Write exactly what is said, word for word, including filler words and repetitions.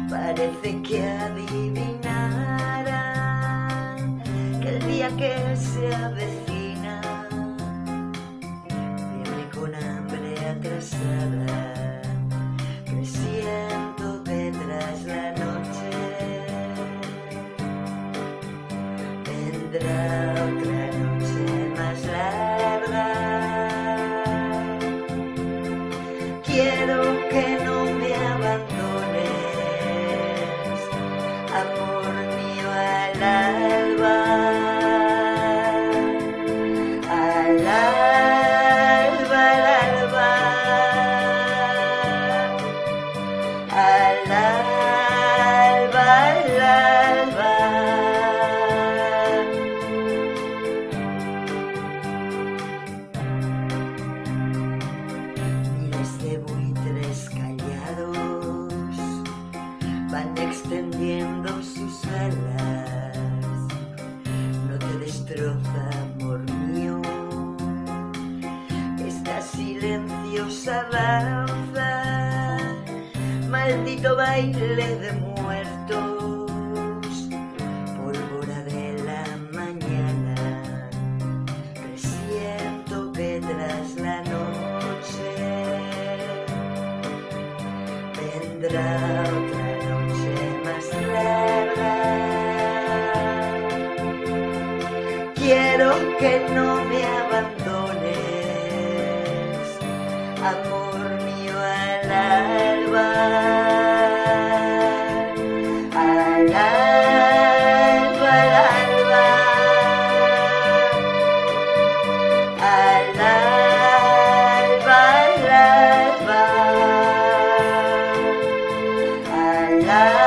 Parece que adivinarán que el día que se avecina, fiebre con hambre atrasada, creciendo detrás la noche, vendrá otra noche más larga. Quiero que no me abandones, amor mío, al alba, al alba, al alba, al alba, al alba. Miles de buitres callados van extendiendo sus alas. No te destroza, amor mío, esta silenciosa danza, maldito baile de muertos, pólvora de la mañana. Presiento que tras la noche vendrá otra noche más larga. Quiero que no me abandones, amor mío, al alba, al alba, al alba, al alba, al alba, al alba.